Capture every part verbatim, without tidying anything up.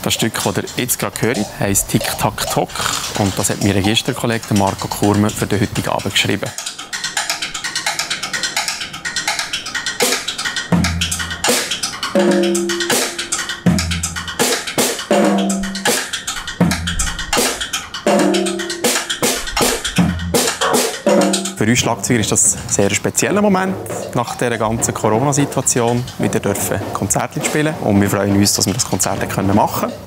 Das Stück, das ihr jetzt gerade hört, heisst Tick Tack Tock. Und das hat mein Registerkollege Marco Kurmer für den heutigen Abend geschrieben. Für uns Schlagzeuger ist das ein sehr spezieller Moment nach dieser ganzen Corona-Situation. Wir dürfen Konzerte spielen und wir freuen uns, dass wir das Konzert machen können.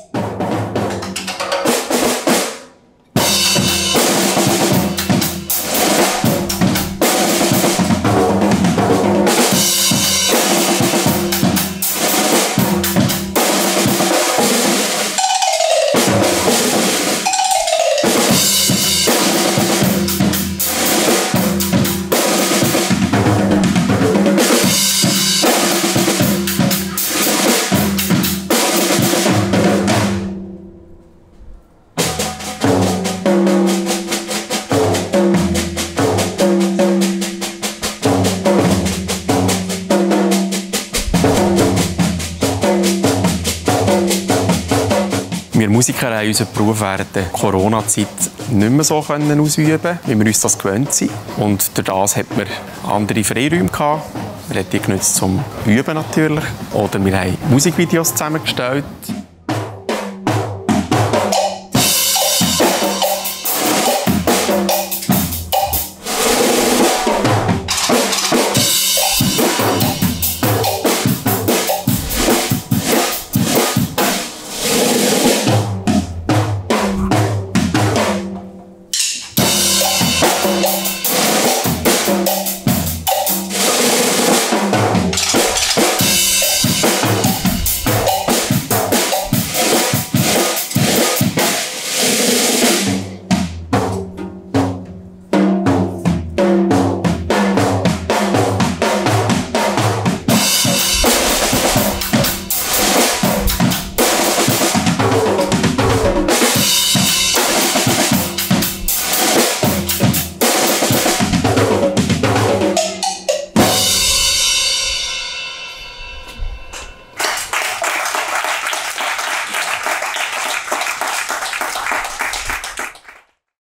Wir Musiker haben unseren Beruf während der Corona-Zeit nicht mehr so ausüben, wie wir uns das gewöhnt sind. Und durch das hat man andere Freiräume gehabt. Wir haben die genutzt zum Üben natürlich. Oder wir haben Musikvideos zusammengestellt.